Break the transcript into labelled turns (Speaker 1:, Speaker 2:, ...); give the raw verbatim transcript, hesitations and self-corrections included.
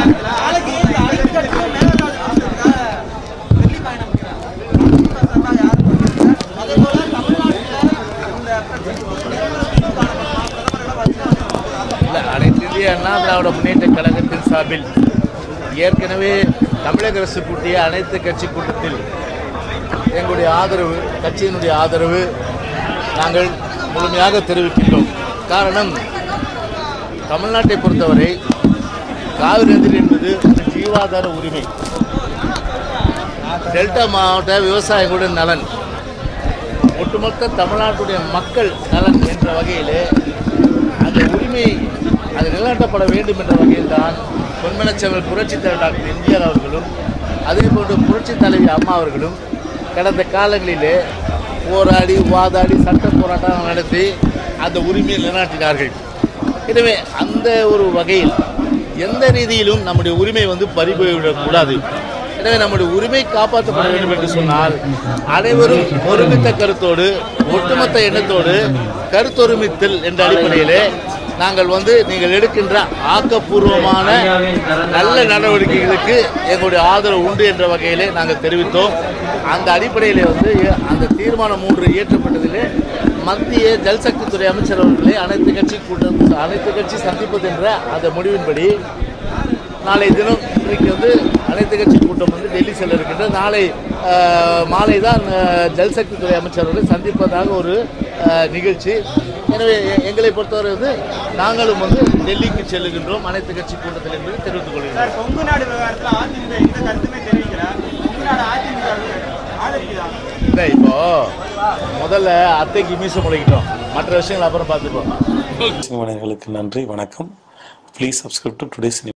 Speaker 1: அனைத்து இந்திய அண்ணா திராவிட முன்னேற்ற கழகத்தின் சார்பில் ஏற்கனவே தமிழக அரசு கூட்டிய அனைத்து கட்சி கூட்டத்தில் எங்களுடைய ஆதரவு, கட்சியினுடைய ஆதரவு நாங்கள் முழுமையாக தெரிவிக்கின்றோம். காரணம், தமிழ்நாட்டை பொறுத்தவரை காவிரி நீர் என்பது ஜீவாதார உரிமை, டெல்டா மாவட்ட விவசாயிகளுடைய நலன், ஒட்டுமொத்த தமிழ்நாட்டுடைய மக்கள் நலன் என்ற வகையிலே அந்த உரிமை அது நிலைநாட்டப்பட வேண்டும் என்ற வகையில் தான் பொன்மனச்செம்மல் புரட்சித் தலைவர் டாக்டர் எம்ஜிஆர் அவர்களும் அதே போன்று புரட்சித் தலைவி அம்மா அவர்களும் கடந்த காலங்களிலே போராடி வாதாடி சட்ட போராட்டம் நடத்தி அந்த உரிமையை நிலைநாட்டினார்கள். எனவே அந்த ஒரு வகையில் எந்த ரீதியிலும் நம்முடைய உரிமை வந்து பறிபோய்விடக்கூடாது. எனவே நம்முடைய உரிமை காப்பாற்றப்பட வேண்டும் என்று சொன்னால் அனைவரும் ஒருமித்த கருத்தோடு, ஒட்டுமொத்த எண்ணத்தோடு, கருத்தொருமித்தல் என்ற அடிப்படையிலே நாங்கள் வந்து நீங்கள் எடுக்கின்ற ஆக்கப்பூர்வமான நல்ல நடவடிக்கைகளுக்கு எங்களுடைய ஆதரவு உண்டு என்ற வகையிலே நாங்கள் தெரிவித்தோம். அந்த அடிப்படையிலே வந்து அந்த தீர்மானம் மூன்று இயற்றப்பட்டதிலே மத்திய ஜல்சக்தித்துறை அமைச்சர் அவர்களே அனைத்து கட்சி கூட்டம் அனைத்து கட்சி சந்திப்பது என்ற அந்த முடிவின்படி நாளை தினம் இன்றைக்கு வந்து அனைத்து கட்சி கூட்டம் வந்து டெல்லி செல்ல இருக்கின்ற நாளை மாலை தான் ஜல்சக்தித்துறை அமைச்சர் அவர்களை சந்திப்பதாக ஒரு நிகழ்ச்சி. எனவே எங்களை பொறுத்தவரை வந்து நாங்களும் வந்து டெல்லிக்கு செல்லுகின்றோம் அனைத்து கட்சி கூட்டத்தில் என்பதை தெரிவித்துக் கொள்கிறோம்.
Speaker 2: கொங்கு நாடு விவகாரத்தில் அதிமுக எந்த கருத்துமே தெரிவிக்கிறார். கொங்கு நாடு அதிமுக ஆதரிக்கிறாங்க.
Speaker 1: இல்லை, இப்போ முதல்ல அத்தைக்கு மீச முளைக்கிட்டோம், மற்ற விஷயங்கள் அப்புறம் பார்த்துப்போம்.
Speaker 3: நன்றி, வணக்கம். Please subscribe to today's.